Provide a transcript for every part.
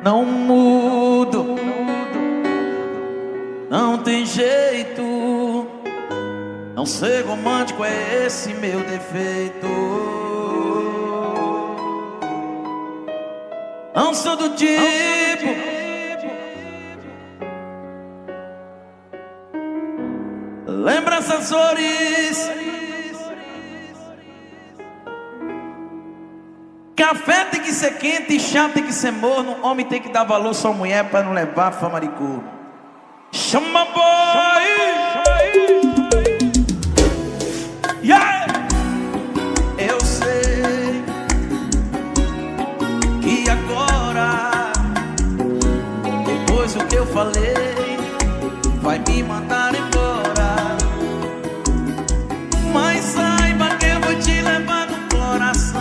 não mudo, não tem jeito. Não ser romântico é esse meu defeito. Não sou do tipo lembranças, flores, café tem que ser quente e chá tem que ser morno. Homem tem que dar valor só mulher pra não levar fama de corno. Chama boy, yeah! Eu sei que agora, depois do que eu falei, vai me mandar embora. Mas saiba que eu vou te levar no coração.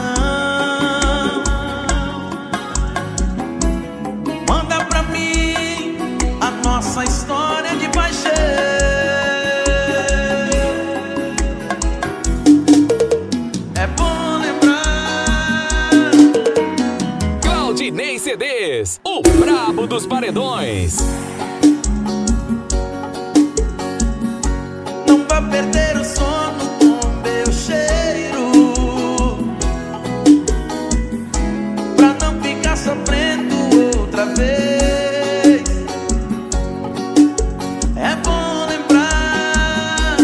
Manda pra mim a nossa história de paixão. É bom lembrar. Claudinei CDs, o brabo dos paredões. Não vai perder o sono com meu cheiro, pra não ficar sofrendo outra vez. É bom lembrar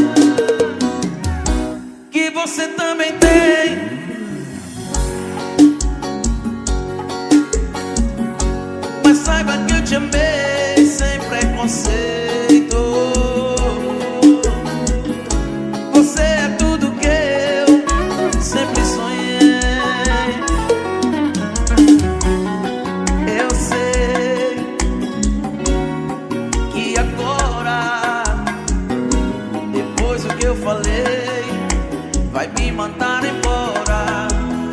que você também tem. Mas saiba que eu te amei sem preconceito. Você é tudo que eu sempre sonhei. Eu sei que agora, depois do que eu falei, vai me mandar embora.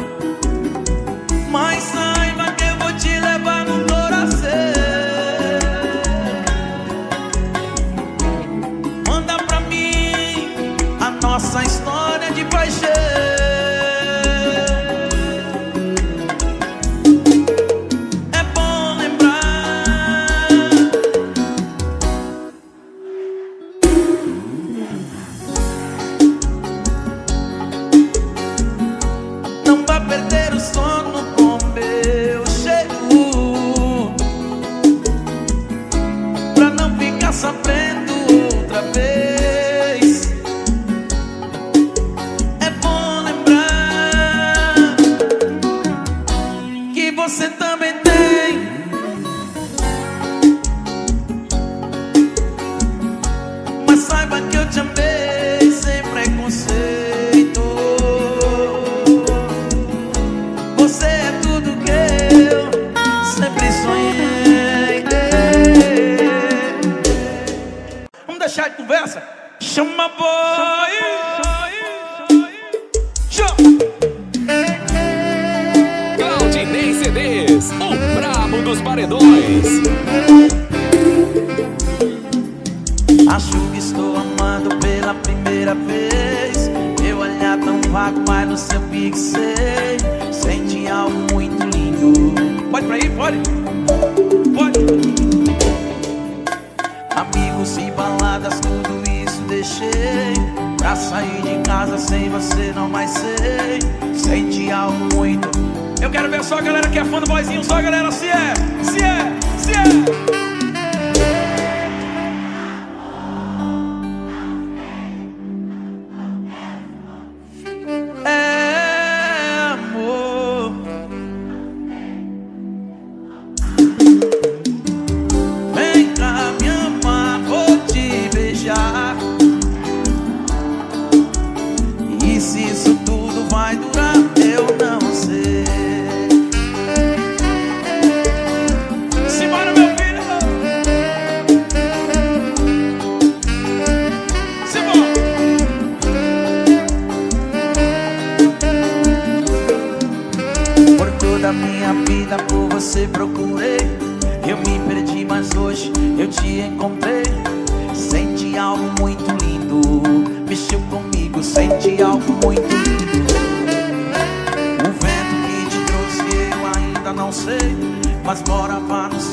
Mas saiba que eu vou te levar no coração. Manda pra mim a nossa história de paixão. É bom lembrar. Não vai perder o sono com meu cheiro, pra não ficar sofrendo outra vez. É bom lembrar que você também tem. Mas saiba que eu te amei sem preconceito. Você é tudo que eu sempre sonhei. Vamos deixar de conversa? Chama boy, Claudinei CDs, o brabo dos paredões. acho que estou amando pela primeira vez. Meu olhar tão vago, mas no seu fixei. Senti algo muito lindo. Pode pra aí, pode. Pode. Amigos e baladas, tudo isso deixei pra sair de casa sem você, não mais sei. Senti algo muito. Eu quero ver só a galera que é fã do boyzinho. Só a galera, se é, se é, se é. Procurei, eu me perdi, mas hoje eu te encontrei. Senti algo muito lindo, mexeu comigo, senti algo muito lindo. O vento que te trouxe eu ainda não sei, mas bora vá no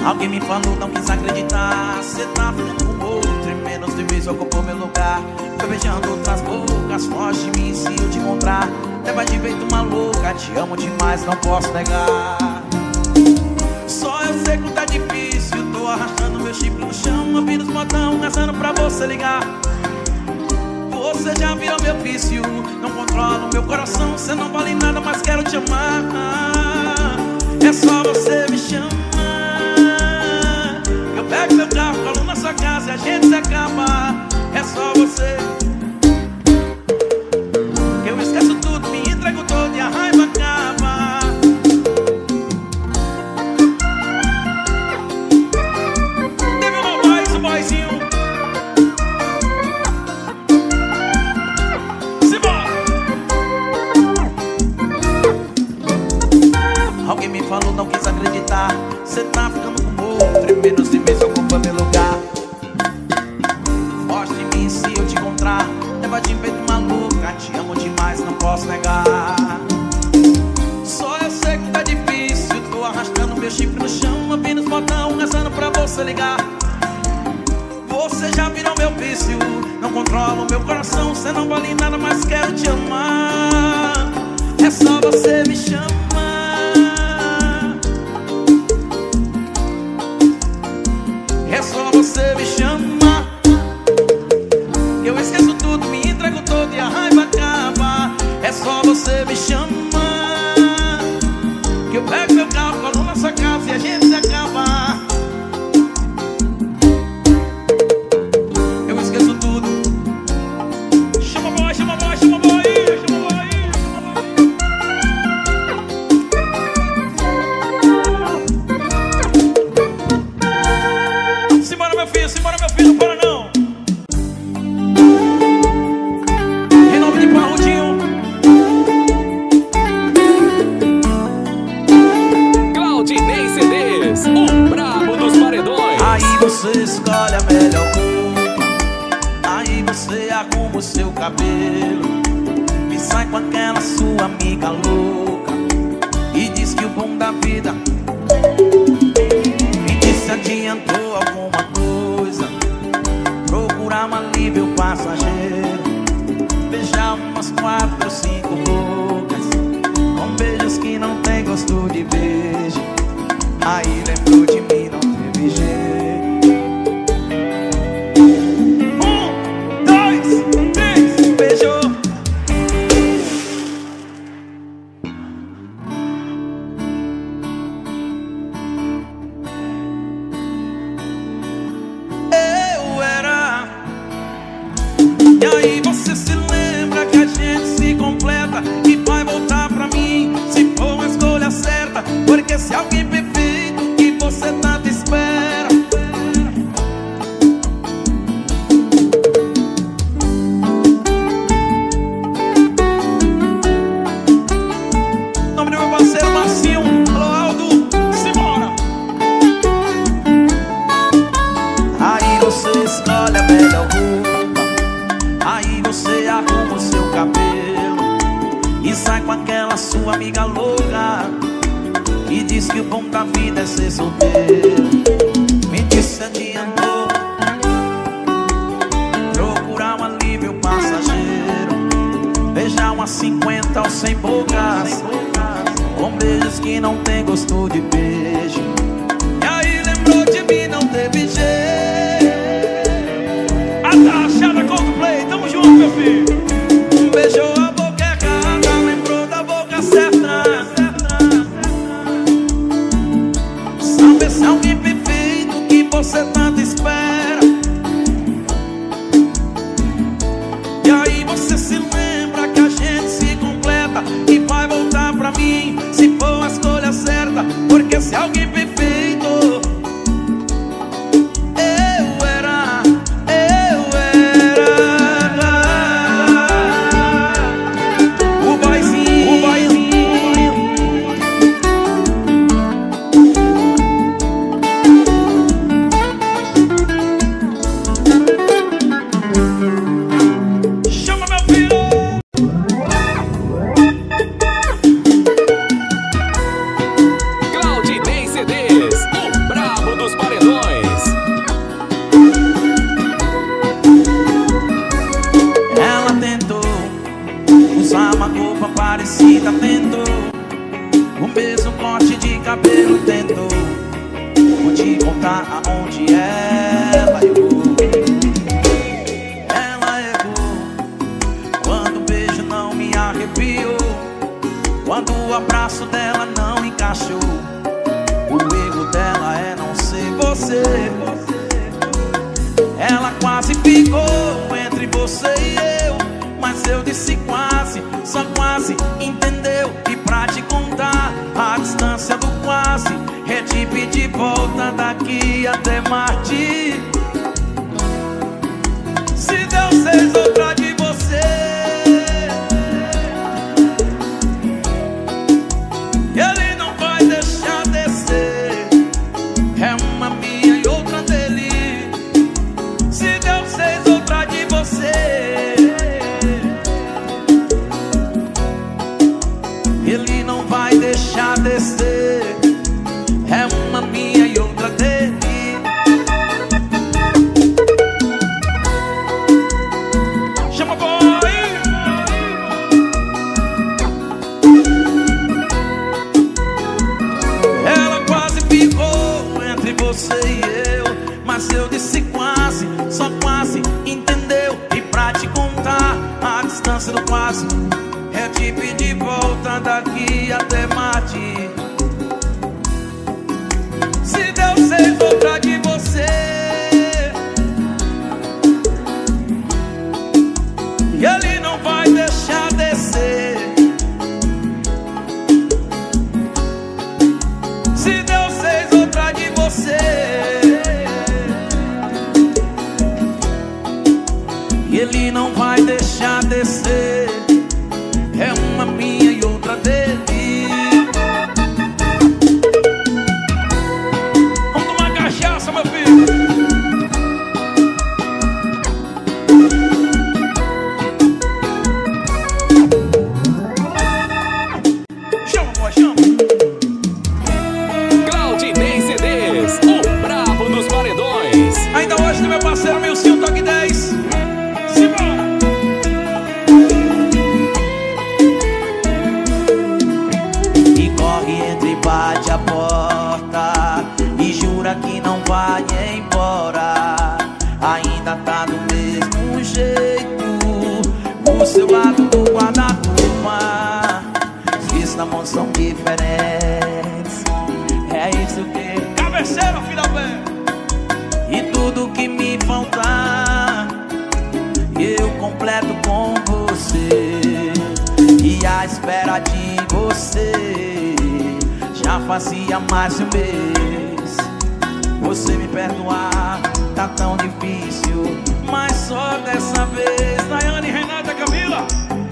Alguém me falou, não quis acreditar. Cê tá ficando com outro e menos de vez ocupou meu lugar. Foi beijando outras bocas, foge de mim se eu te encontrar. Até vai de jeito maluca, te amo demais, não posso negar. Só eu sei que tá difícil, tô arrastando meu chifre no chão, ouvindo os botão, rezando pra você ligar. Você já virou meu vício, não controla o meu coração. Você não vale nada, mas quero te amar. É só você me chamar. Eu pego meu carro, colo na sua casa e a gente se acaba. É só você. Eu esqueço tudo, me entrego todo e a raiva acaba. Teve uma voz, um boyzinho. Alguém me falou, não quis acreditar. Cê tá ficando com outro e menos de mês ocupa meu lugar. Foge de mim se eu te encontrar. Leva de peito maluca, te amo demais, não posso negar. Só eu sei que tá difícil, tô arrastando meu chifre no chão, ouvindo os botão, rezando pra você ligar. Você já virou meu vício, não controla o meu coração. Cê não vale nada, mas quero te amar. É só você me chamar. É só você me chamar. Eu esqueço tudo, me entrego todo e a raiva acaba. É só você me chamar. Que eu pego meu carro, colo na sua casa e a gente se acaba. Eu esqueço tudo. Chama boy, chama boy, chama boy, chama boy. Simbora meu filho, não para não. Em nome de Parrudinho. Claudinei CDs, o brabo dos paredões. Aí você escolhe a melhor roupa, aí você arruma o seu cabelo e sai com aquela sua amiga louca e diz que o bom da vida me disse adiantou alguma coisa. Procurar um alívio passageiro, beijar umas 4 ou 5 bocas com beijos que não tem gosto de beijo. Aí lembrou de mim, não teve jeito. 1, 2, 3, beijou. Eu era. E aí você se lembra que a gente se completa e vai voltar pra mim se for uma escolha certa. Porque se alguém perfeito que você tanto espera, nome do meu parceiro Marcinho, alô Aldo, simbora. Aí você escolhe a melhor roupa, aí você arruma o seu cabelo e sai com aquela sua amiga louca e diz que o bom da vida é ser solteiro. Me disse adiantou procurar um alívio passageiro, beijar umas 50 ou 100 bocas com beijos que não tem gosto de beijo. E aí lembrou de mim, não teve jeito. Atachada Coldplay, tamo junto meu filho. Beijou a boca errada, lembrou da boca certa. Sabe se alguém perfeito que você tanto espera. E aí você se lembra que a gente se completa e vai voltar pra mim se for a escolha certa. Porque se alguém perfeito eu era. O boyzinho. Chama meu filho. Claudinei CDs. tentou. Vou te contar aonde ela errou. Ela errou quando o beijo não me arrepiou, quando o abraço dela não encaixou. O erro dela é não ser você. Ela quase ficou entre você e eu, mas eu disse quase, só quase entendeu. E pra te contar a distância do quase, é te pedir volta daqui até Marte. Se Deus fez outra de você, Ele não vai deixar descer. É uma minha e outra dele. Se Deus fez outra de você, Ele não vai deixar descer. É uma minha e outra dele. Chama boy. Ela quase ficou entre você e eu, mas eu disse quase, só quase entendeu. E pra te contar a distância do quase, é te pedir volta daqui até Marte. Se Deus fez outra de você, Ele não vai deixar descer. Se Deus fez outra de você, Ele não vai deixar descer. É uma minha e outra dele. Vamos tomar cachaça, meu filho. Chama, boy, chama. Claudinei CDs, o brabo dos paredões. Ainda hoje tem meu parceiro Milcinho, Toque 10. Simbora! E corre, entra e bate a porta, e jura que não vai embora. Ainda tá do mesmo jeito, o seu lado do guarda-roupa. Fiz na mão são diferentes. É isso que cabeceira, filha bem. E tudo que me faltar, eu completo com você. E a espera de você já fazia mais de um mês. Você me perdoar tá tão difícil, mas só dessa vez. Daiane, Renata, Camila,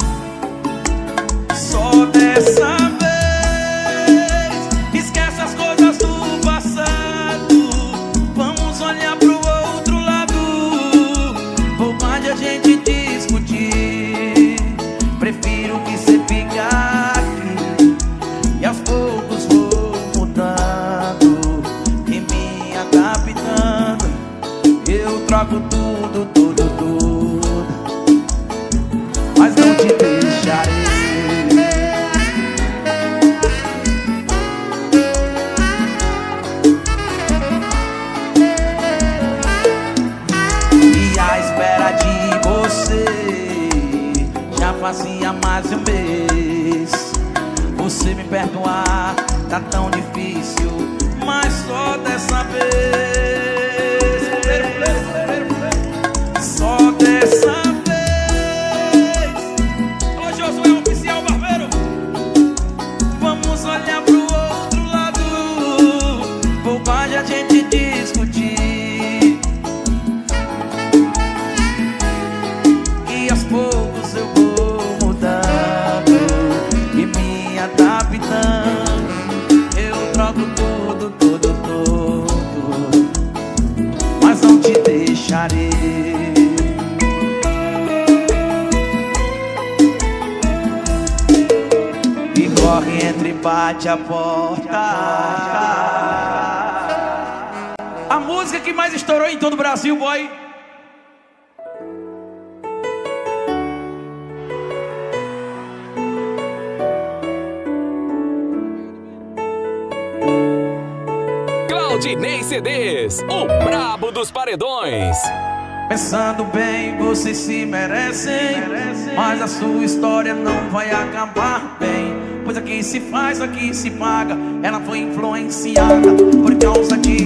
só dessa vez. Esquece as coisas do passado, vamos olhar pro outro lado. Bobagem a gente discutir, prefiro que você fique aqui. E aos poucos vou mudando e me adaptando. Eu troco tudo, tudo, tudo, mas não te deixarei. E a espera de você já fazia mais de um mês. Você me perdoar tá tão difícil, mas só dessa vez. Só dessa vez. Alô, Josué, oficial barbeiro. Vamos olhar pro outro lado. Bobagem a gente discutir. E aos poucos eu vou mudando e me adaptando. Eu troco tudo, tudo, tudo, mas não te deixarei. E corre, entra e bate a porta. A música que mais estourou em todo o Brasil, boy. Claudinei CDs, o brabo dos paredões. Pensando bem, vocês se merecem, mas a sua história não vai acabar bem. Pois aqui se faz, aqui se paga. Ela foi influenciada por causa de...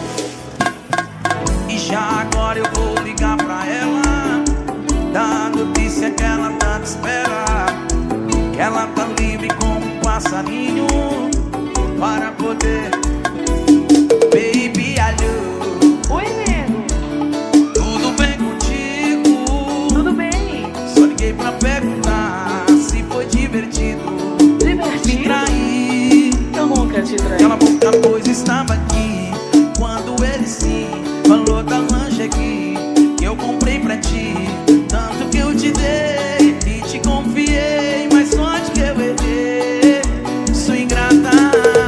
E já agora eu vou ligar pra ela, dar notícia que ela tanto espera, que ela tá livre como um passarinho para poder... Baby, alô. Oi, nego. Tudo bem contigo? Tudo bem. Só liguei pra perguntar se foi divertido. Divertido? Me trair. Eu nunca te traí. Cala a boca, pois estava aqui quando ele sim falou da lingerie que eu comprei pra ti. Tanto que eu te dei e te confiei, mas sorte que eu errei. Sou ingrata.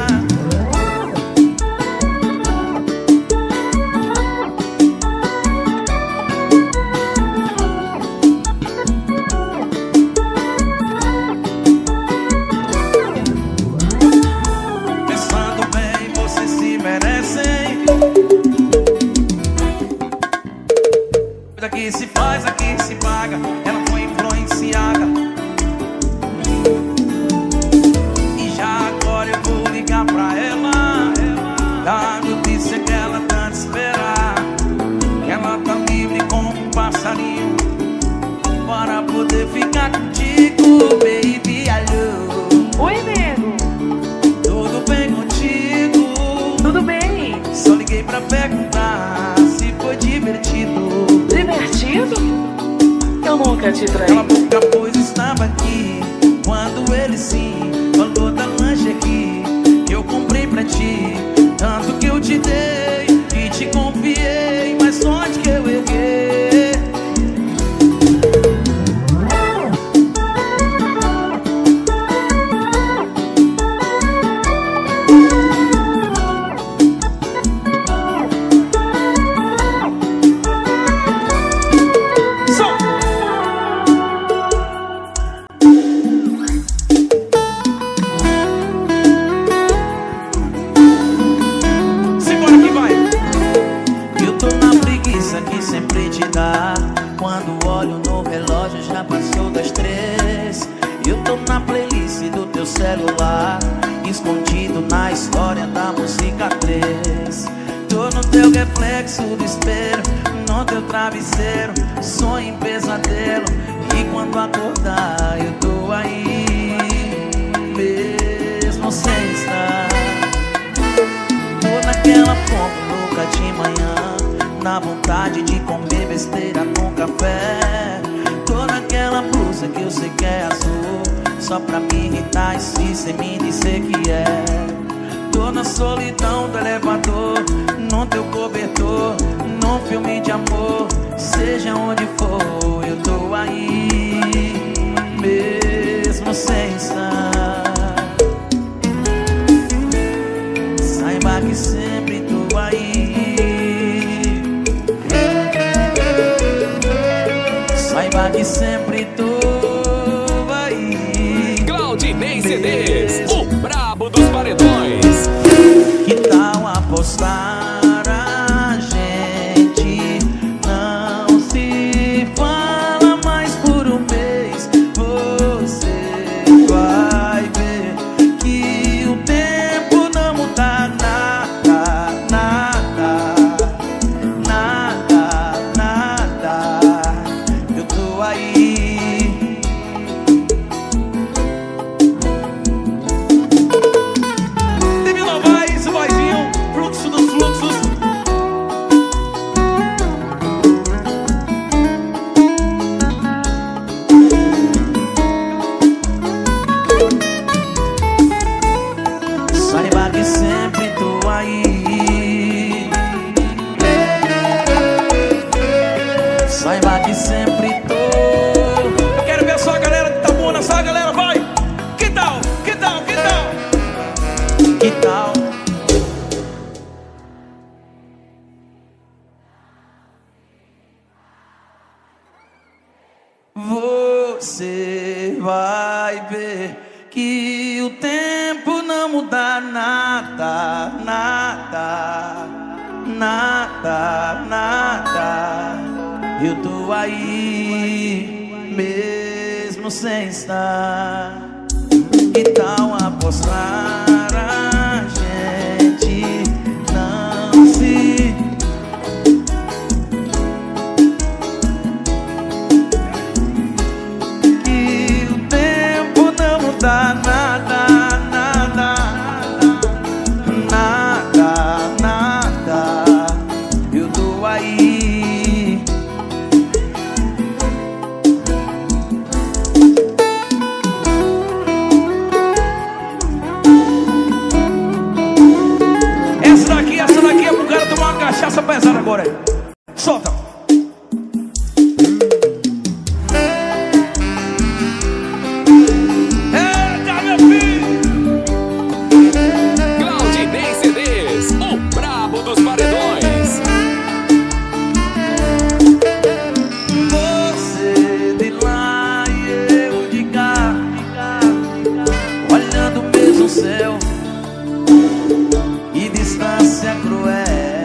Aqui se faz, aqui se paga. Ela foi influenciada. E já agora eu vou ligar pra ela, dar notícia que ela tanto espera, que ela tá livre como um passarinho para poder ficar contigo. Baby, alô. Oi, nego. Tudo bem contigo? Tudo bem. Só liguei pra perguntar se foi divertido. Divertido? Eu nunca te traí. Cala a boca, pois estava aqui quando ele sim falou da lingerie que eu comprei pra ti. Tanto que eu te dei e te confiei, mas sorte que eu errei. Que sempre te dá. Quando olho no relógio já passou das 3. Eu tô na playlist do teu celular, escondido na história da música 3. Tô no teu reflexo do espelho, no teu travesseiro, sonho em pesadelo. E quando acordar eu tô aí, mesmo sem estar. Tô naquela fome louca de manhã, na vontade de comer besteira com café. Tô naquela blusa que eu sei que é azul, só pra me irritar e se cê me dizer que é. Tô na solidão do elevador, no teu cobertor, num filme de amor. Seja onde for, eu tô aí, mesmo sem estar. Saiba que sempre tô aí. Saiba que sempre tô aí. Claudinei CDs, o brabo dos paredões. Que tal apostar? A gente não se fala mais por um mês. Você vai ver que o tempo não muda nada, nada, nada, nada. Eu tô aí. Demi Novaes, o vozinho, fluxo dos fluxos. Saiba que sempre tô aí. Saiba que sempre tô. Eu quero ver só a galera de Itabuna, só a galera, vai! Que tal? Que tal? Que tal? Que tal? Você vai ver que o tempo não muda nada, nada. nada, nada. Eu tô aí, mesmo sem estar. Que tal apostar a gente não se... Que o tempo não muda nada, nada, nada, nada. Eu tô aí. Essa daqui é pro cara tomar uma cachaça pesada agora. Solta. Eita, meu filho. Claudinei CDs, o brabo dos paredões. Você de lá e eu de cá, olhando o mesmo céu. E distância cruel.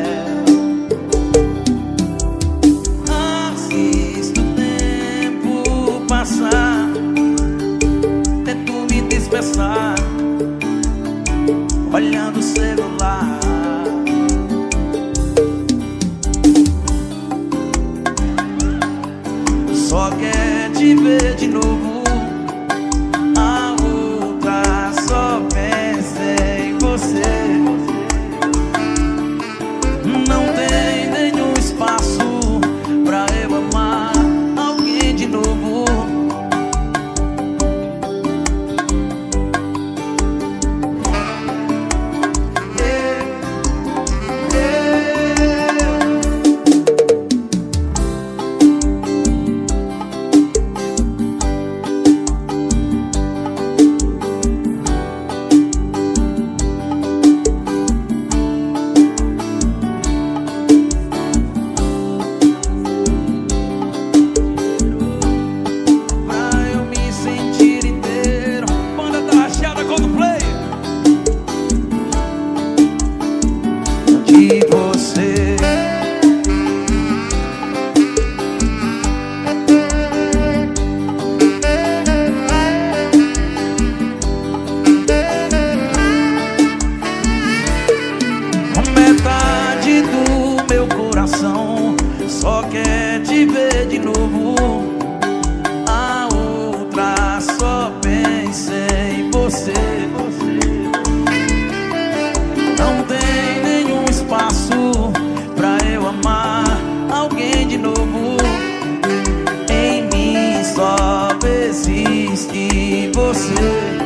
Assisto o tempo passar, tento me dispersar, olhando o celular. Só quer te ver de novo. A outra só pensa em você. Não tem nenhum espaço pra eu amar alguém de novo. Metade do meu coração só quer te ver de novo. A outra só pensa em você. Não tem nenhum espaço pra eu amar alguém de novo. Em mim só existe você.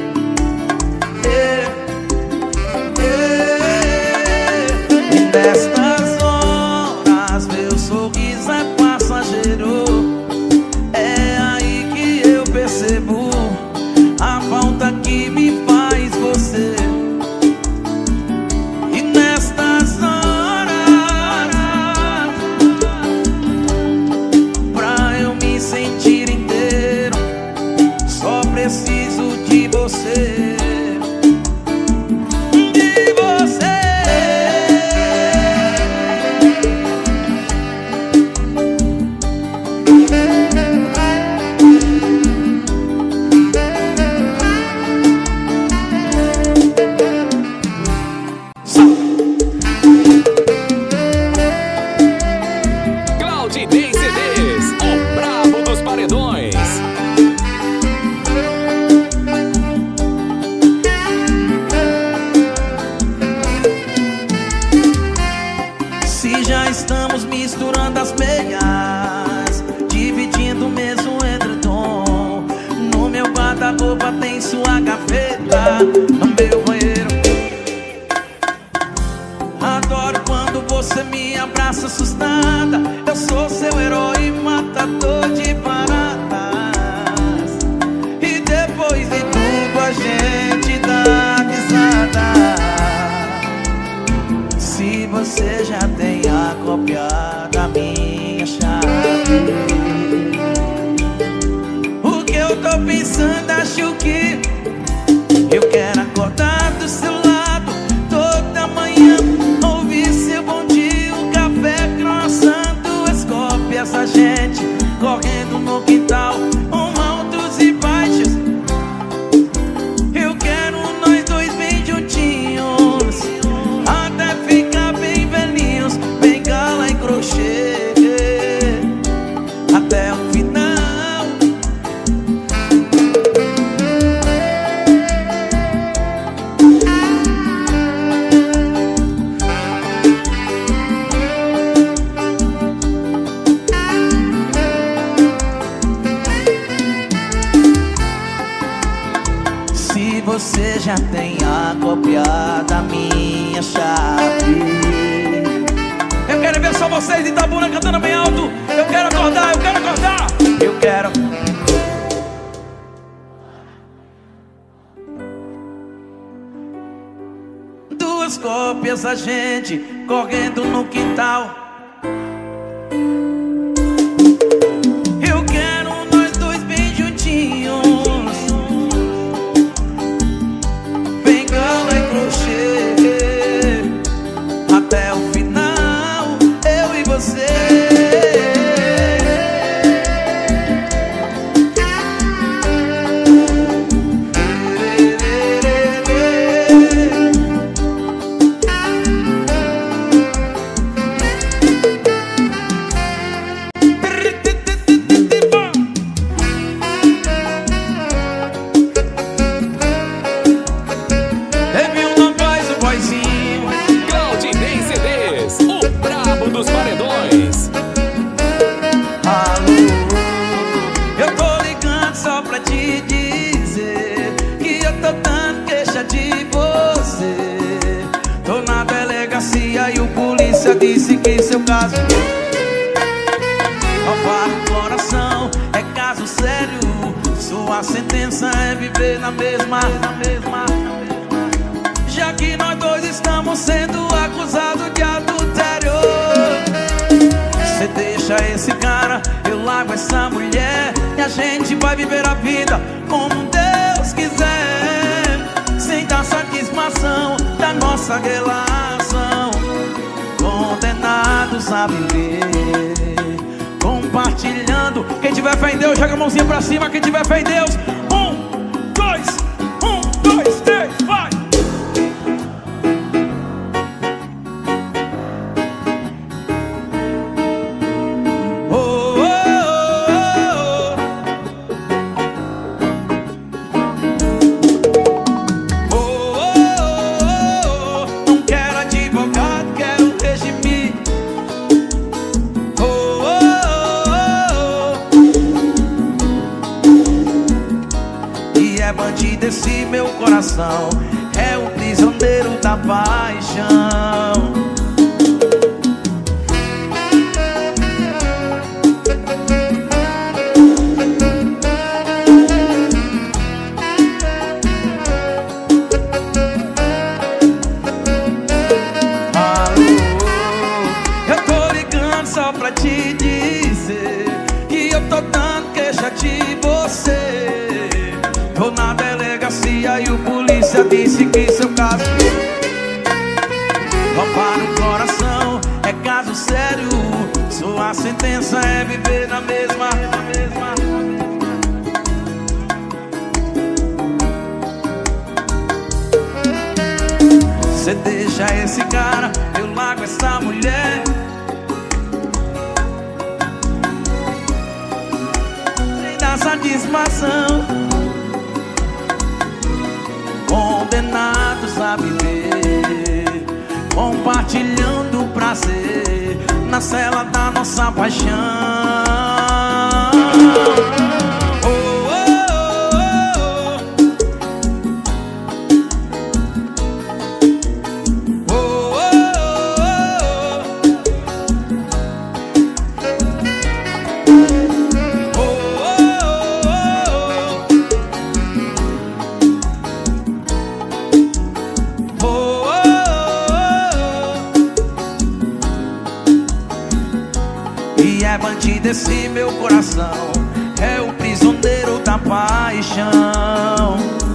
Nestas horas meu sorriso é passageiro. É aí que eu percebo a falta que me faz você. E nestas horas, pra eu me sentir inteiro, só preciso de você. Claudinei CDs, o brabo dos paredões. Se já estamos misturando as meias, dividindo o mesmo edredom. No meu guarda-roupa tem sua gaveta, no meu banheiro. Adoro quando você me abraça assustada. Eu sou seu herói, matador de baratas. E depois de tudo a gente dá risada. Se você já tem a cópia da minha chave, o que eu tô pensando, acho que eu quero acordar do seu lado toda manhã, ouvir seu bom dia, vocês de Itabuna cantando bem alto. Eu quero acordar, eu quero acordar. Eu quero. Duas cópias a gente correndo no quintal. Eu quero nós dois bem juntinhos. Bengala e crochê até o final, eu e você. Claudinei CDs, o brabo dos paredões. Alô, eu tô ligando só pra te dizer que eu tô dando queixa de você. Tô na delegacia e o polícia disse que seu caso roubar o coração é caso sério. Sua sentença é viver na mesma. Já que nós dois estamos sendo acusados de adultério. Você deixa esse cara, eu largo essa mulher, e a gente vai viver a vida como Deus quiser, sem dar satisfação da nossa relação. Condenados a viver, compartilhando. Quem tiver fé em Deus, joga a mãozinha pra cima. Quem tiver fé em Deus, 1, 2, 3, vai! É bandido esse meu coração, é o prisioneiro da paixão. Alô, eu tô ligando só pra te dizer que eu tô dando queixa de você. Tô na delegacia e o polícia disse que seu caso roubar o coração é caso sério. Sua sentença é viver na mesma. Você deixa esse cara, eu largo essa mulher, sem dar satisfação. Condenados a viver, compartilhando o prazer na cela da nossa paixão. Oh, oh, oh, e é bandido esse meu coração, é o prisioneiro da paixão.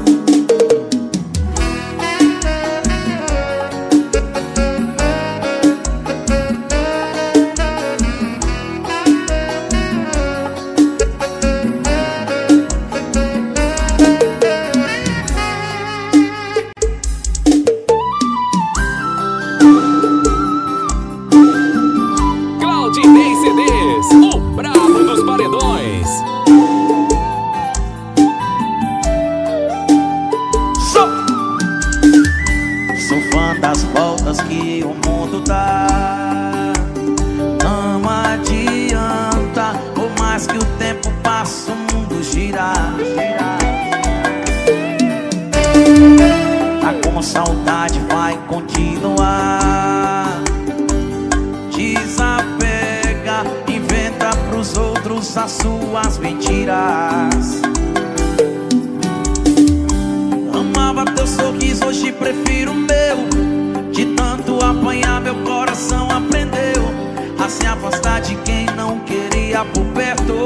Claudinei CDs, o brabo dos paredões. Sou fã das voltas que o mundo dá. Não adianta, por mais que o tempo passe, o mundo gira. Tá com saudade, vai continuar. Desapego ouça suas mentiras. Amava teu sorriso, hoje prefiro o meu. De tanto apanhar, meu coração aprendeu a se afastar de quem não queria por perto.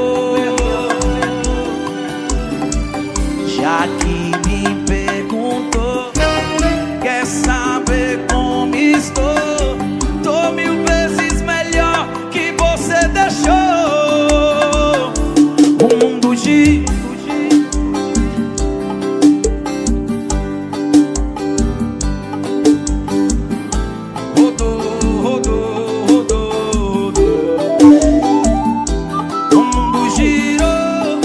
Já que me perguntou, quer saber como estou? Tô 1000 vezes melhor que você deixou. O mundo gira, rodou, rodou, rodou, rodou. O mundo girou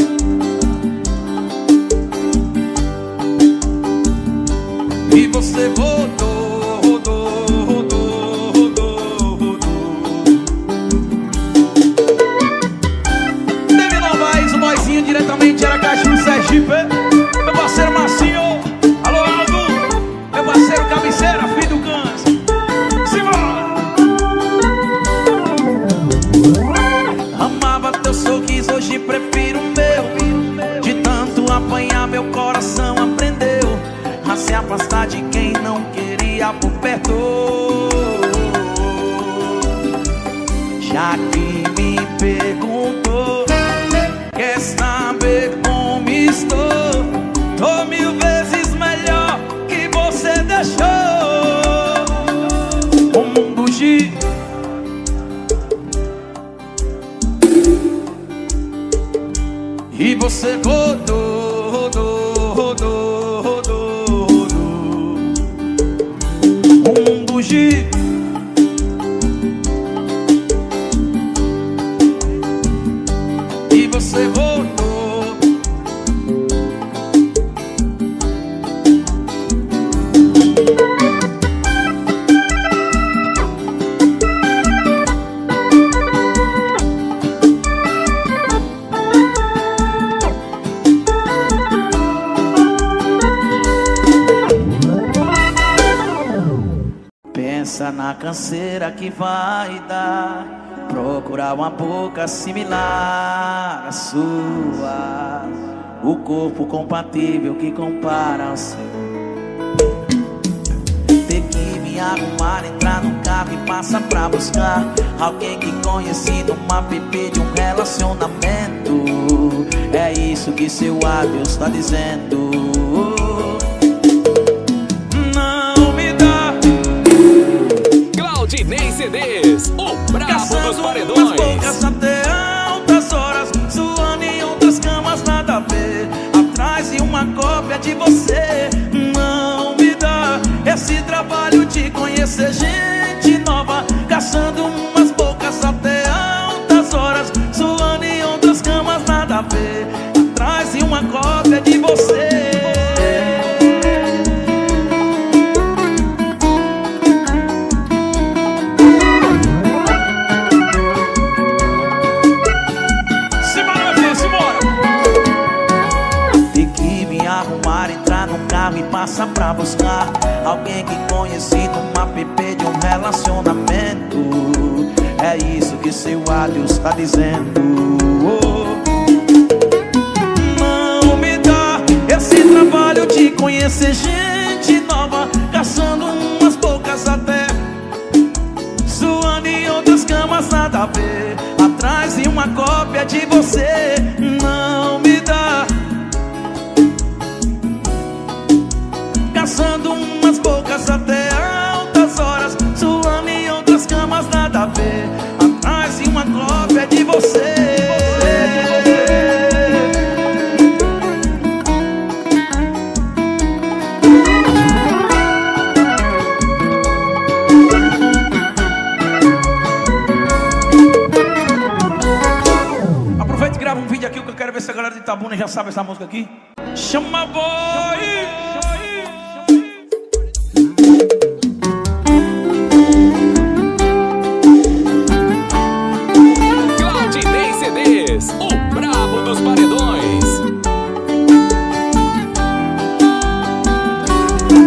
e você voltou, rodou, rodou, rodou, rodou. Teve Novaes, o boizinho diretamente de Aracaju, no Sergipe. Meu parceiro Marcinho, alô Aldo. Meu parceiro Cabeceira, filho do Câncer. Simbora! Amava teu sorriso, hoje prefiro o meu. De tanto apanhar, meu coração aprendeu a se afastar de quem não queria por perto. Já que me perguntou, quer saber como estou? Tô 1000 vezes melhor que você deixou. O mundo gira e você rodou, rodou, rodou, rodou, rodou. O mundo gira e você voltou. Pensa na canseira que vai dar procurar uma boca similar à sua, o corpo compatível que compara ao seu. Ter que me arrumar, entrar no carro e passar pra buscar alguém que conheci numa app de um relacionamento. É isso que seu adeus tá dizendo. Claudinei CDs, o brabo dos paredões. Caçando umas bocas até altas horas, suando em outras camas, nada a ver. Atrás de uma cópia de você. Não me dá esse trabalho de conhecer gente nova. Caçando umas bocas até altas horas, suando em outras camas, nada a ver. Atrás de uma cópia de você. E passa pra buscar alguém que conheci numa app de um relacionamento. É isso que seu adeus tá dizendo. Não me dá esse trabalho de conhecer gente nova, caçando umas bocas até suando em outras camas, nada a ver. Atrás de uma cópia de você. Não me dá caçando umas bocas até altas horas, suando em outras camas, nada a ver. Atrás de uma cópia de você. Aproveita e grava um vídeo aqui, que eu quero ver se a galera de Itabuna já sabe essa música aqui. Chama boy! O brabo dos paredões.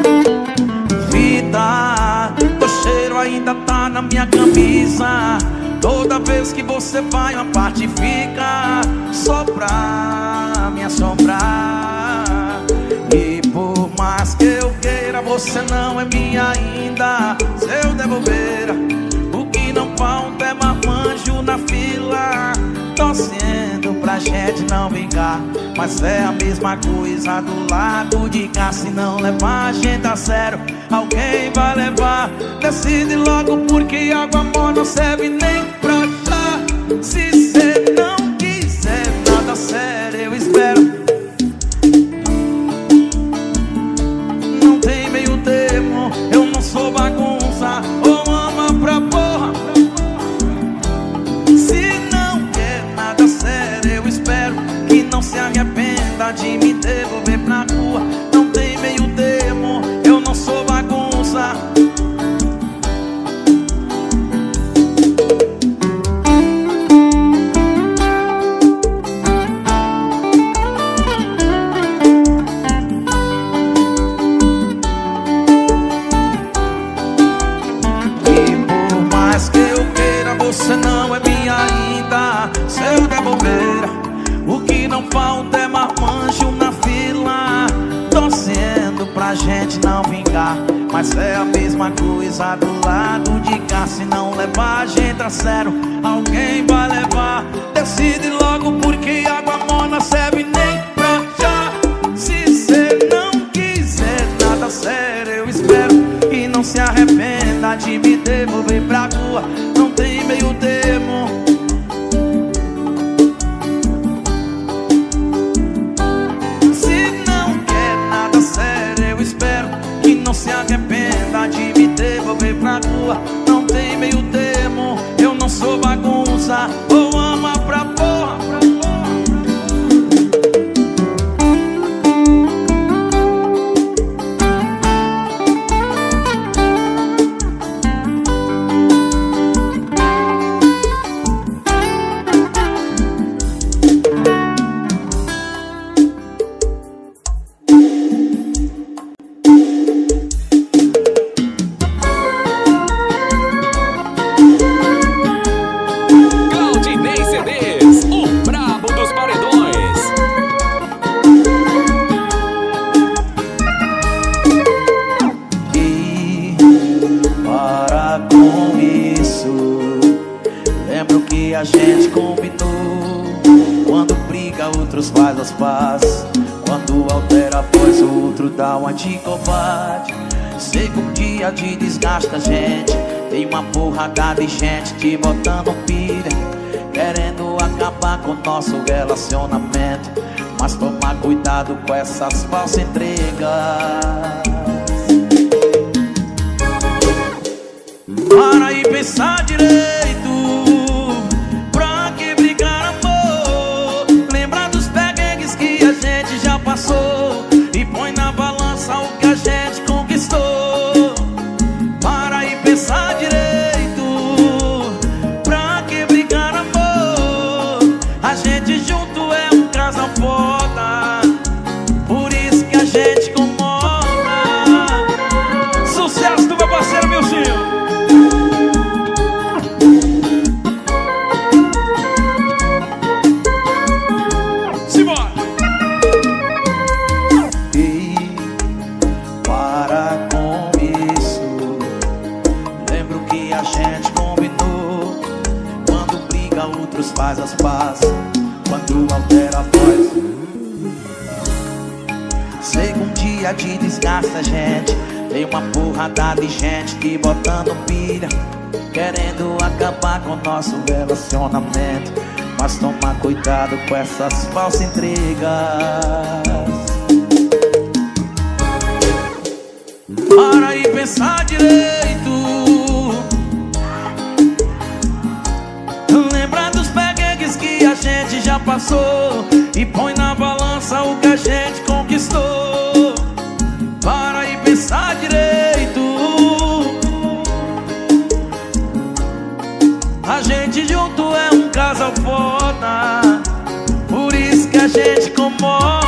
Vida, teu cheiro ainda tá na minha camisa. Toda vez que você vai, uma parte fica só pra me assombrar. E por mais que eu queira, você não é minha ainda. Se eu devolver, o que não falta é marmanjo na fila, torcendo pra gente não vingar. Mas é a mesma coisa do lado de cá. Se não levar a gente a sério, alguém vai levar. Decide logo, porque água morna não serve nem pra chá. Se cê não quiser nada sério, eu espero. Não tem meio termo, eu não sou bagunça ou ama pra porra. Se não quer nada sério, eu espero que não se arrependa de me devolver pra rua. Não tem meio termo, eu não sou bagunça. Você não é minha ainda. Se eu devolver, o que não falta é marmanjo na fila, torcendo pra gente não vingar. Mas é a mesma coisa do lado de cá. Se não levar a gente a sério, alguém vai levar. Decide logo, porque água morna serve nem pra chá. Se cê não quiser nada sério, eu espero que não se arrependa de me devolver pra rua. Não tem meio termo. Se não quer nada sério, eu espero que não se arrependa de me devolver pra rua. Não tem meio termo, eu não sou bagunça ou ama pra porra. A gente combinou, quando briga outros faz as pazes, quando altera a voz o outro dá uma de covarde. Sei que um dia de desgaste a gente tem uma porrada de gente te botando pilha, querendo acabar com nosso relacionamento. Mas toma cuidado com essas falsas entregas. Para e pensar direito. E põe na balança o que a gente conquistou. Para e pensar direito. Pra que brigar, amor? A gente junto é um casal foda, por isso que a gente incomoda. Sucesso do meu parceiro Milzinho. Faz as pazes, quando altera a voz. Sei que um dia de desgaste a gente tem uma porrada de gente te botando pilha, querendo acabar com nosso relacionamento. Mas toma cuidado com essas falsas entregas. Para e pensar direito. Que a gente já passou e põe na balança o que a gente conquistou. Para e pensar direito. A gente junto é um casal foda, por isso que a gente incomoda.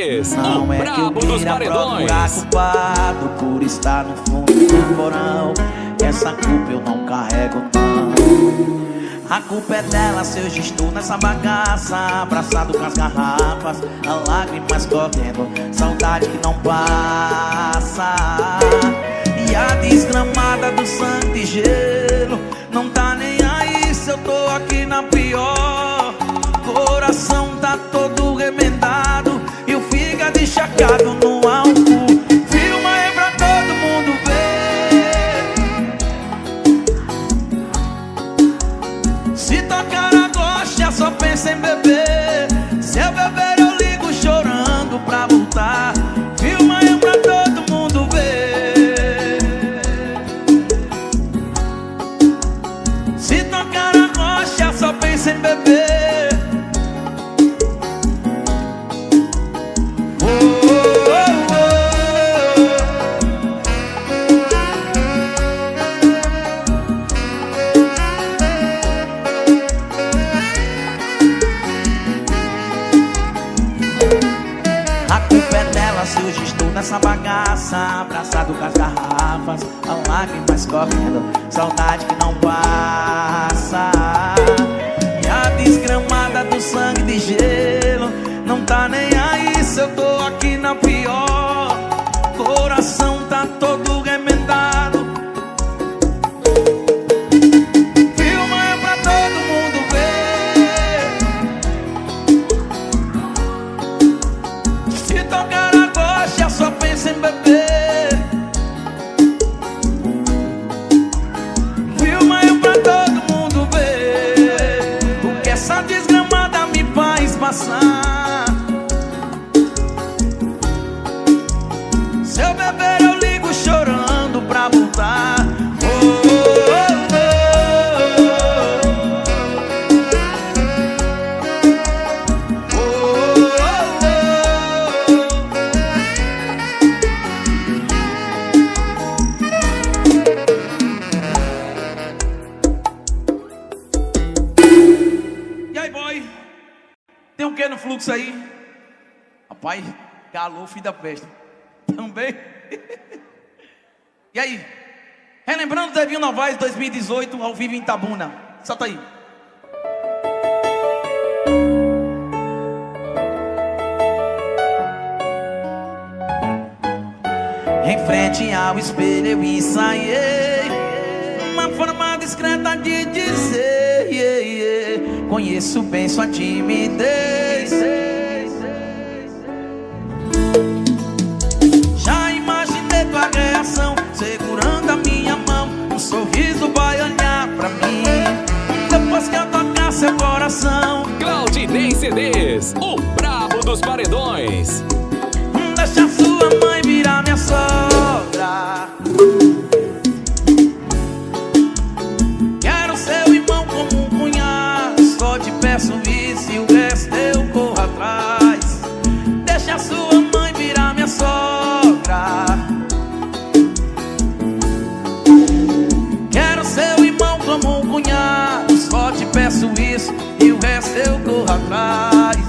CDs, não o é que eu brabo dos queira procurar paredões. culpado por estar no fundo do porão. Essa culpa eu não carrego não. A culpa é dela se hoje estou nessa bagaça, abraçado com as garrafas, as lágrimas correndo, saudade que não passa. E a desgramada do sangue de gelo não tá nem aí se eu tô aqui na pior. Coração tá todo remendado e o fígado encharcado no álcool. Filma aí pra todo mundo ver. Se tocar a gosta, só pensa em beber. Se eu beber eu ligo chorando pra voltar. Filma aí pra todo mundo ver. Se tocar a gosta, só pensa em beber. Se hoje estou nessa bagaça, abraçado com as garrafas, as lágrimas correndo, saudade que não passa. E a desgramada do sangue de gelo não tá nem aí se eu tô aqui na pior. Coração tá todo remendado. Filma é pra todo mundo ver. Se tocar já só pensa em beber. Filma eu pra todo mundo ver o que essa desgramada me faz passar. Se eu beber eu ligo chorando pra voltar. Tem um que no fluxo aí? Rapaz, calor, filho da festa. Também? E aí? Relembrando Devinho Novaes 2018, ao vivo em Itabuna. Solta aí. Em frente ao espelho eu ensaiei uma forma discreta de dizer conheço bem sua timidez. Já imaginei tua reação, segurando a minha mão. Um sorriso vai olhar pra mim depois que eu tocar seu coração. Claudinei CDs, o brabo dos paredões. Deixa sua mãe virar minha sogra. Quero seu irmão como um cunhado. Só te peço isso e o resto eu corro atrás. Deixa sua mãe virar minha sogra. Quero seu irmão como um cunhado. Só te peço isso e o resto eu corro atrás.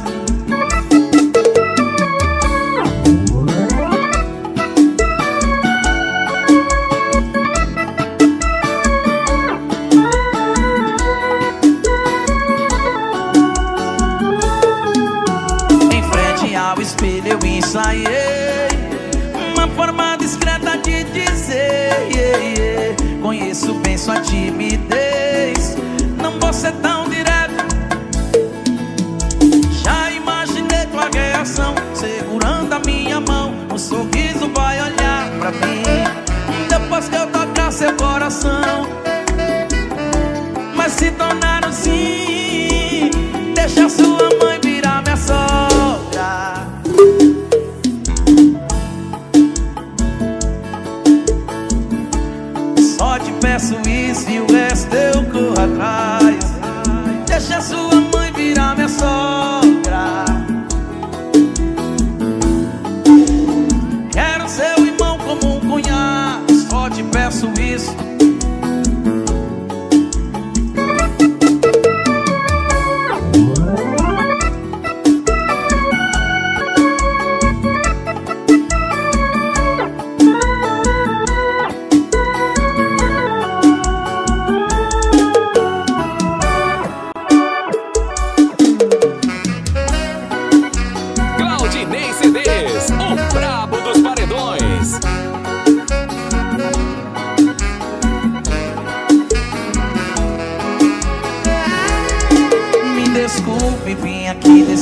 Eu ensaiei uma forma discreta de dizer conheço bem sua timidez. Não vou ser tão direto. Já imaginei tua reação, segurando a minha mão. Um sorriso vai olhar pra mim depois que eu tocar seu coração. Mas se tornaram sim. Deixa sua mãe virar minha sogra. Só te peço isso e o resto eu corro atrás. Deixa sua mãe virar minha sogra. Quero seu irmão como um cunhado. Só te peço isso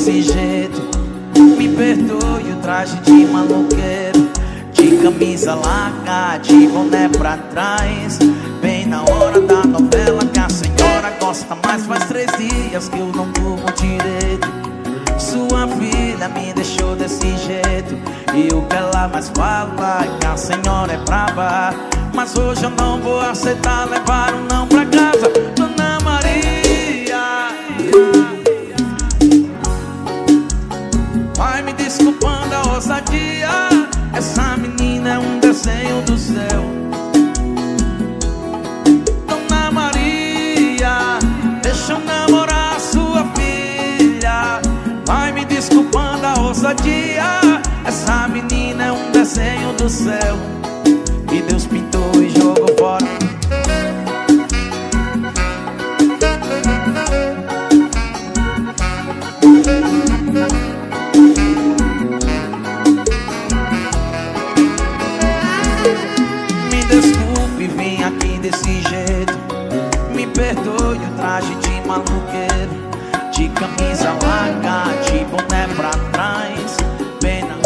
desse jeito. Me perdoe o traje de maloqueiro, de camisa larga, de boné pra trás. Bem na hora da novela que a senhora gosta mais. Faz 3 dias que eu não durmo direito. Sua filha me deixou desse jeito, e o que ela mais fala é que a senhora é brava. Mas hoje eu não vou aceitar levar um não pra casa. Dona Maria, vai me desculpando a ousadia. Essa menina é um desenho do céu. Dona Maria, deixa eu namorar a sua filha. Vai me desculpando a ousadia. Essa menina é um desenho do céu, e Deus pintou e jogou fora. Me desculpe, vim aqui desse jeito. Me perdoe o traje de maluqueiro, de camisa larga, de boné pra trás. Pena.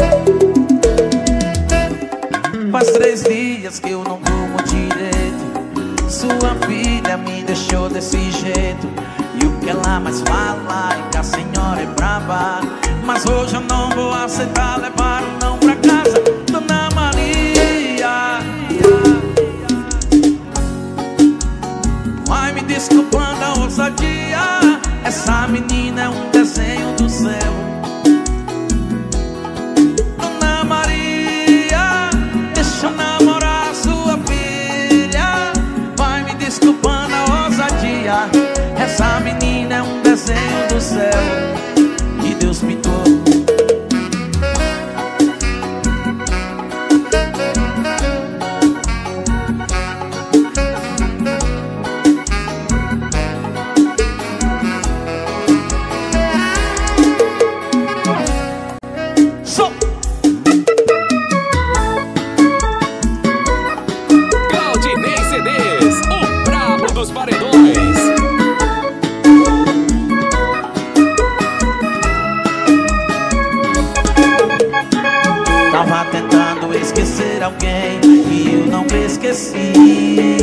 Faz 3 dias que eu não durmo direito. Sua filha me deixou desse jeito, e o que ela mais fala é que a senhora é brava. Mas hoje eu não vou aceitar levar um não pra casa. Dona Maria, vai me desculpando a ousadia. Essa menina é um desenho do céu. Dona Maria, deixa eu namorar a sua filha. Vai me desculpando a ousadia. Essa menina é um desenho do céu, e Deus pintou. Claudinei CDs, o brabo dos paredões. Tava tentando esquecer alguém e eu não esqueci.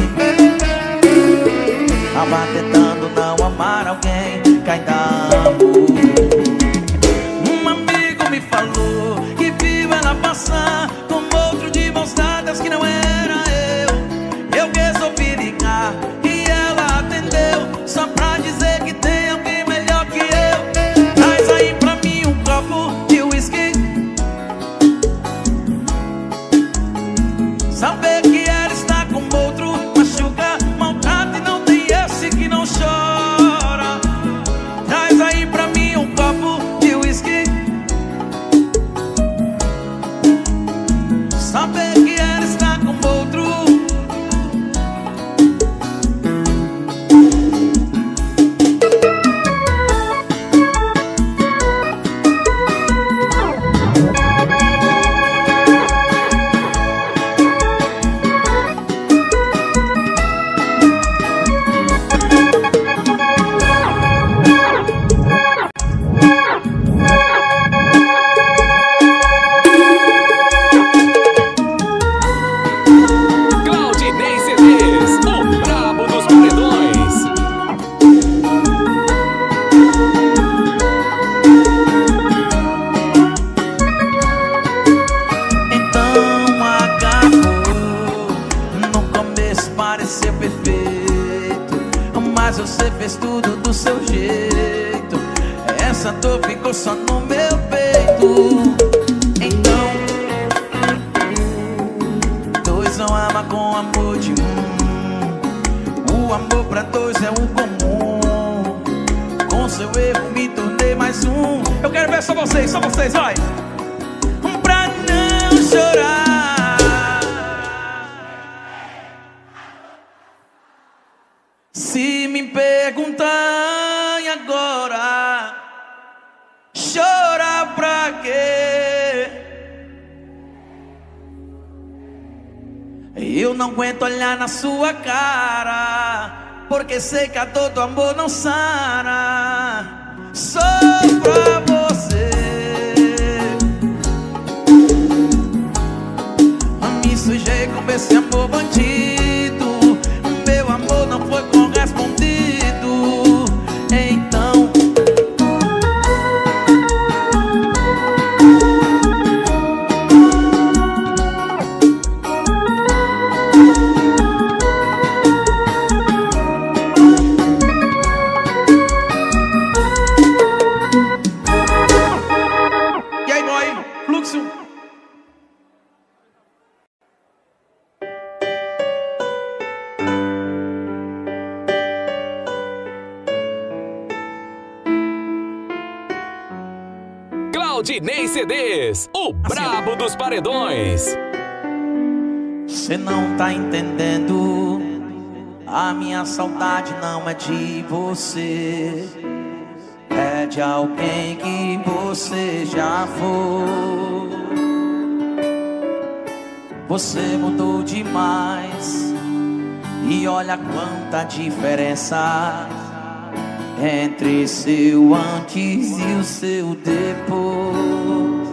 Tava tentando não amar alguém que ainda amo. Um amigo me falou que viu ela passar com outro de mãos dadas que não era eu. Eu resolvi ligar e ela atendeu, só pra dizer que tem alguém melhor que eu. Traz aí pra mim um copo de uísque. Saber que ela está com outro machuca, maltrata, e não tem esse que não chora. Traz aí pra mim um copo de uísque. Saber que ela está com outro. Claudinei CDs, o brabo dos paredões. Então acabou. No começo pareceu perfeito, mas você fez tudo do seu jeito. Essa dor ficou só no meu peito. Então, dois não amam com amor de um. O amor pra dois é o comum. Com seu erro me tornei mais um. Eu quero ver só vocês, vai. Pra não chorar. Se me perguntarem agora, chora pra quê? Eu não aguento olhar na sua cara, porque sei que a dor do amor não sara. Só pra você. sujei como esse amor bandido. Meu amor não foi correspondido. Então e aí, boy? Fluxo. Claudinei CDs, o brabo dos paredões. Cê não tá entendendo. A minha saudade não é de você, é de alguém que você já foi. Você mudou demais e olha quanta diferença entre seu antes e o seu depois.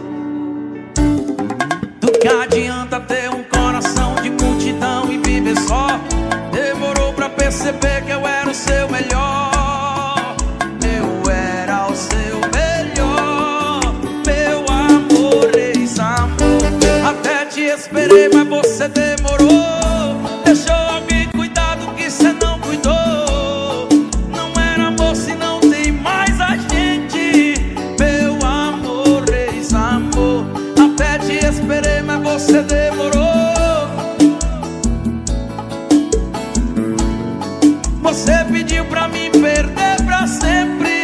Do que adianta ter um coração de multidão e viver só? Demorou pra perceber que eu era o seu melhor. Eu era o seu melhor, meu amor, ex-amor. Até te esperei, mas você demorou. Deixou alguém cuidar do que cê não cuidou. Não era amor se não tem mais a gente, meu amor, ex-amor. Até te esperei, mas você demorou. Você pediu pra me perder pra sempre.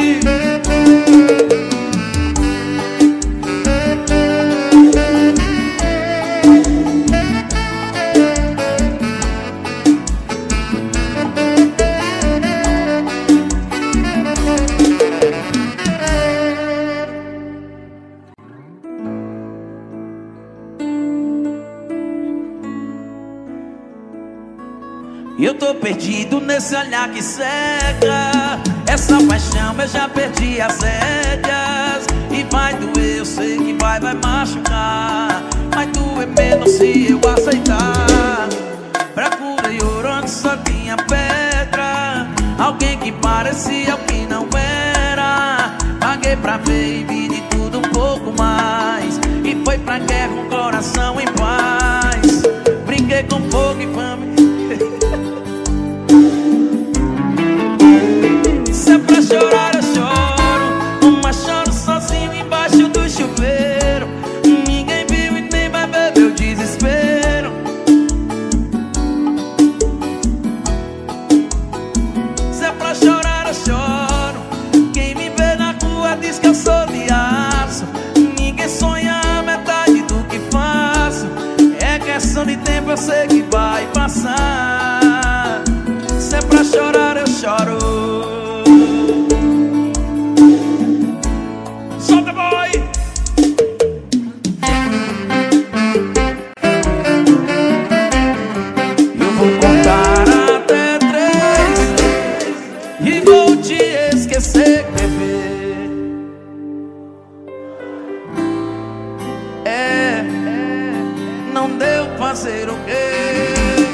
E eu tô perdido nesse olhar que cega. Essa paixão eu já perdi as rédeas. E vai doer, eu sei que vai machucar. Vai doer menos se eu aceitar. Procurei ouro onde só tinha pedra. Alguém que parecia o que não era. Paguei pra ver e vi de tudo um pouco mais. E foi pra guerra com o coração em paz. Brinquei com fogo e fome. Se é pra chorar eu choro, mas choro sozinho embaixo do chuveiro. Ninguém viu e nem vai ver meu desespero. Se é pra chorar eu choro, quem me vê na rua diz que eu sou de aço. Ninguém sonha a metade do que faço. É questão de tempo, eu sei que vai passar. Se é pra chorar eu choro. Solta, boy! Eu vou contar até 3 e vou te esquecer, bebê. Não deu fazer o quê?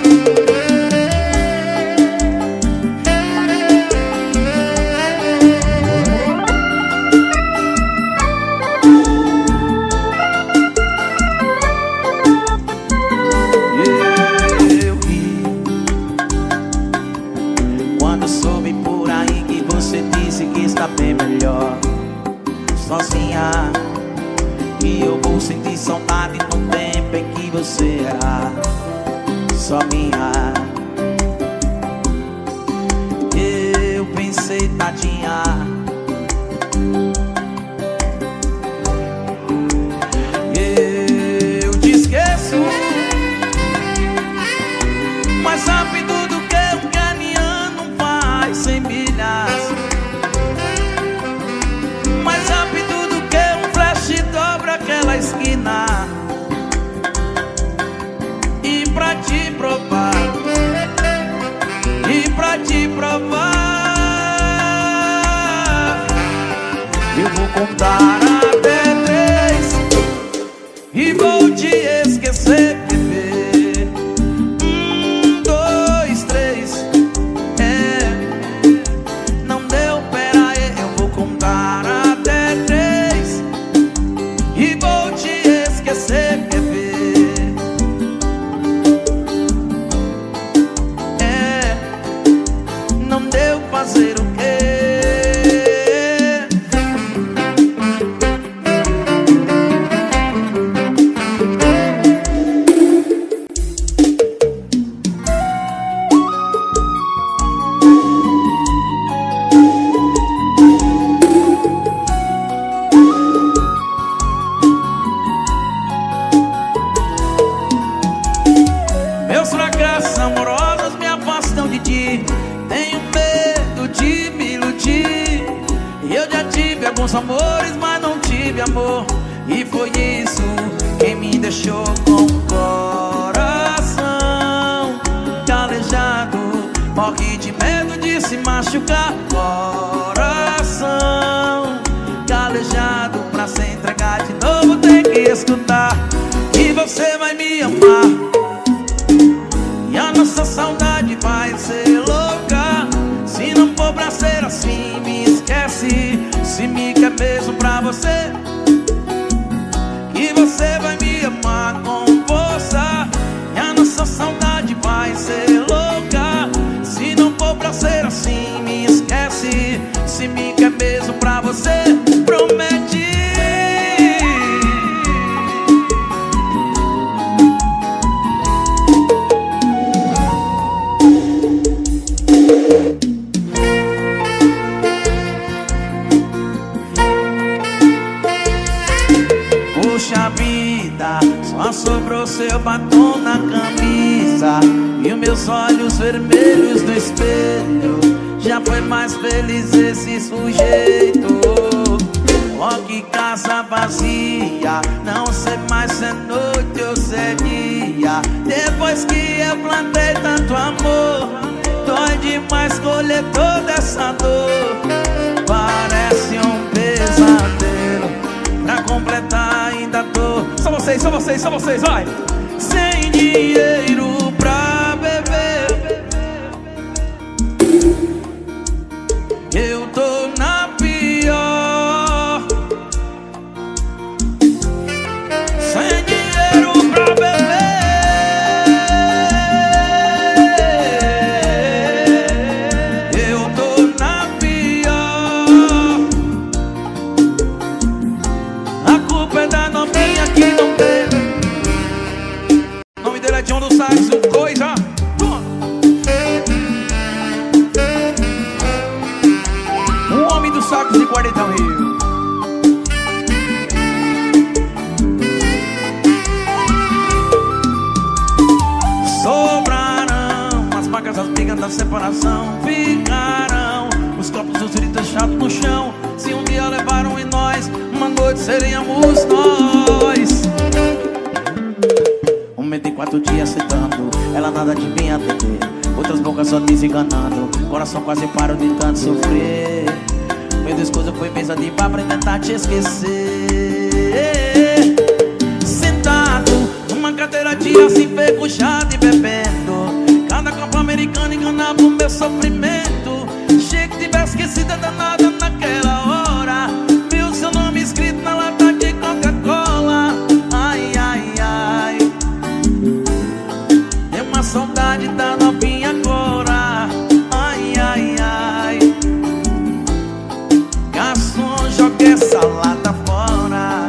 Bem melhor sozinha, e eu vou sentir saudade no tempo em que você era só minha. Eu pensei, tadinha, eu te esqueço mais rápido do que um caminhão faz 100 milhas. Mais rápido do que um flash dobra aquela esquina. E pra te provar, e pra te provar, eu vou contar até 3 e vou te esquecer, bebê. vários amores, mas não tive amor. E foi isso quem me deixou com o coração calejado. Morre de medo de se machucar. Coração calejado, pra se entregar de novo tem que escutar que você vai me amar. E a nossa saudade vai ser louca. Se não for pra ser assim, me esquece. Se me quer mesmo pra você, que você vai me amar com força. E a nossa saudade vai ser louca. Se não for pra ser assim, me esquece. Se me quer mesmo pra você, promete. Puxa vida, só sobrou seu batom na camisa e os meus olhos vermelhos no espelho. Já foi mais feliz esse sujeito. Ó que casa vazia, não sei mais se é noite ou se é dia. Depois que eu plantei tanto amor, dói demais colher toda essa dor. Parece um pesadelo, pra completar ainda tô. Só vocês, vai! Sem dinheiro pra beber, eu tô na pior. Sem dinheiro pra beber, eu tô na pior. A culpa é da novinha que não teve. O nome dele é John do Sax, coisa. O homem dos sacos de 40 mil. Sobraram as marcas, as brigas da separação. Ficaram os copos, os gritos chatos no chão. Se um dia levaram em nós, uma noite seríamos nós. 4 dias citando, ela nada de bem atender. Outras bocas só desenganando, coração quase parou de tanto sofrer. Meu discurso foi mesa de bar pra tentar te esquecer. Sentado numa cadeira de aço enferrujado e bebendo, cada copo americano enganava o meu sofrimento. Achei que tivesse esquecido danada naquela hora. Viu seu nome escrito na lata de Coca-Cola. Ai, ai, ai, deu uma saudade da novinha agora. Ai, ai, ai, garçom, joga essa lata fora.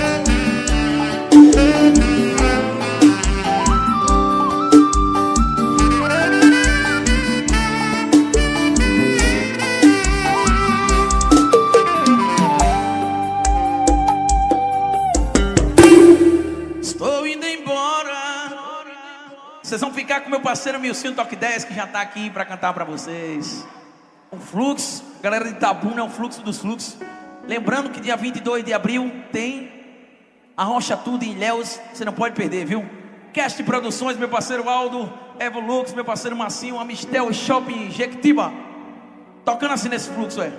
Estou indo embora. Vocês vão ficar com meu parceiro Milcinho Toque 10, que já tá aqui pra cantar pra vocês. O Fluxo, galera de Itabuna, é o Fluxo dos Fluxos. Lembrando que dia 22 de abril tem a Rocha Tudo em Ilhéus, você não pode perder, viu? Cast Produções, meu parceiro Aldo, Evolux, meu parceiro Massinho, Amistel Shopping Jequitiba. Tocando assim nesse fluxo, é.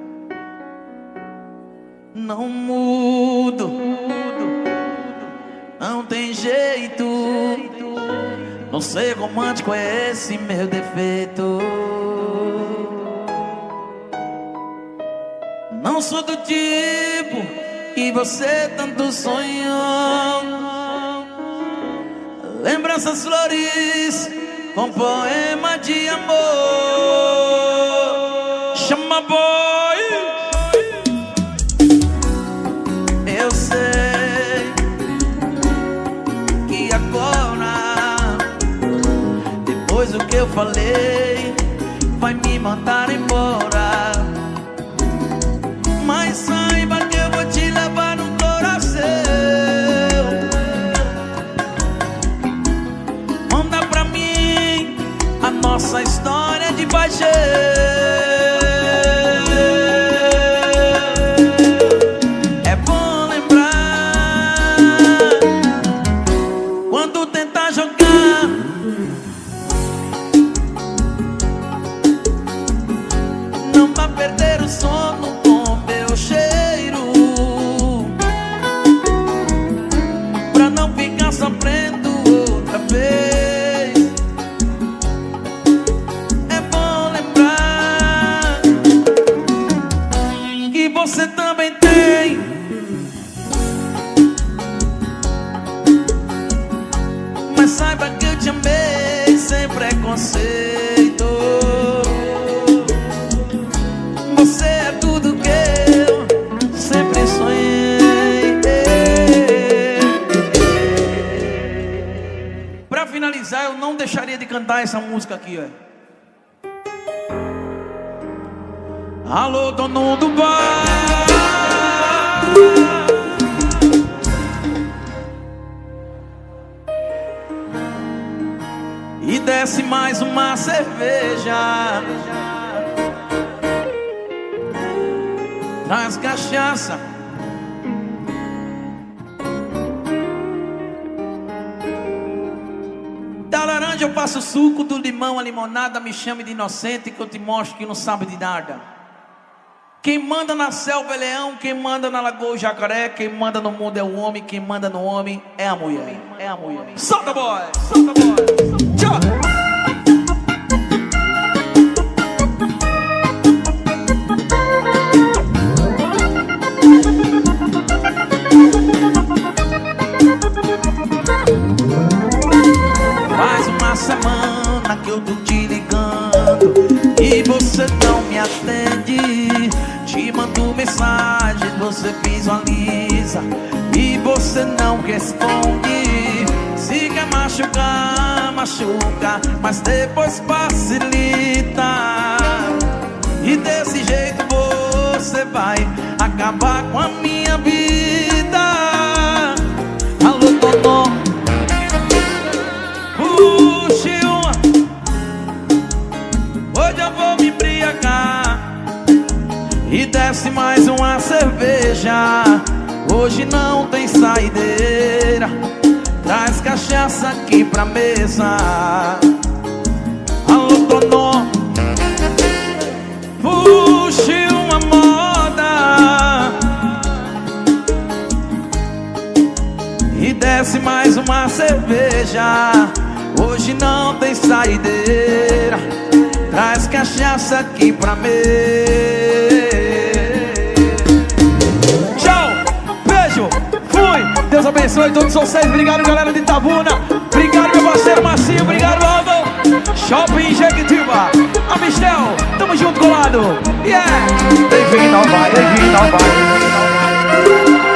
Não mudo, não tem jeito. Não ser romântico é esse meu defeito. Não sou do tipo que você tanto sonhou. Lembranças flores com poema de amor. Chama boy. Eu sei que agora, depois do que eu falei, vai me mandar embora. Mas saiba que eu vou te levar no coração. Manda pra mim a nossa história de paixão. não ficar sofrendo outra vez. É bom lembrar que você também tem. Mas saiba que eu te amei sem preconceito. Você é tudo que eu sempre sonhei. Pra finalizar, eu não deixaria de cantar essa música aqui, ó. Alô, dono do bar, e desce mais uma cerveja. Traz cachaça. Da laranja eu passo suco, do limão a limonada. Me chame de inocente que eu te mostro que não sabe de nada. Quem manda na selva é leão, quem manda na lagoa é jacaré, quem manda no mundo é o homem, quem manda no homem é a mulher. É a mulher. Solta, boy! Solta, boy! Tchau! Faz uma semana que eu tô te ligando e você não me atende. Te mando mensagem, você visualiza e você não responde. Se quer machucar, machuca, mas depois facilita. E desse jeito você vai acabar com a minha vida. Alô, Totó, puxe uma. Hoje eu vou me embriagar e desce mais uma cerveja. Hoje não tem saideira. Traz cachaça aqui pra mesa. Alô, Tonó, puxe uma moda e desce mais uma cerveja. Hoje não tem saideira. Traz cachaça aqui pra mesa. Tchau, beijo, fui. Deus abençoe todos vocês. Obrigado, galera de Itabuna. Obrigado, meu parceiro Marcinho. Obrigado, Aldo. Shopping Jequitiba. Amistel, tamo junto, colado. Yeah. Bem-vindo ao baile, bem-vindo ao baile.